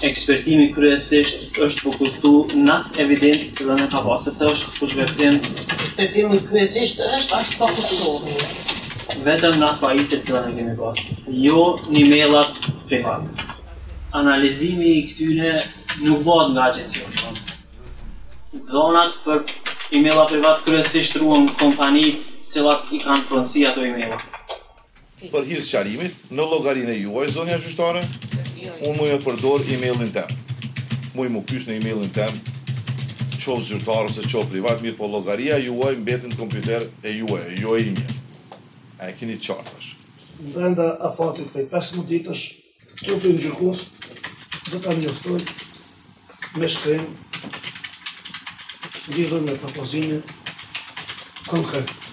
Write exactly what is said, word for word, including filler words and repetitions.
Ekspertimi kryesisht është fokusu në atë evidencë që në ka pasur, se është fush veprim. Ekspertimi kryesisht është fokusu vetëm në atë pajisje që në kemi pasur, jo në emailat private. Analizimi i këtyre nuk bëhet nga agjencioni. Dhonat për emaila privat kryesisht ruan kompanitë të cilat i kanë pronësi ato emaila. Për hir sqarimit, në llogarinë e juaj zonja gjyqtare, unë muj me përdor emailin tem. Muj mu pyes në emailin tem, qoftë zyrtar ose qoftë privat, mirë po llogaria juaj mbetet në kompjuter e juaj, jo e imja. A e keni qartë tash. Brenda afatit për pesëmbëdhjetë ditësh, trupi i gjykus do ta njoftoj me shkrim lidhur me propozimin konkret.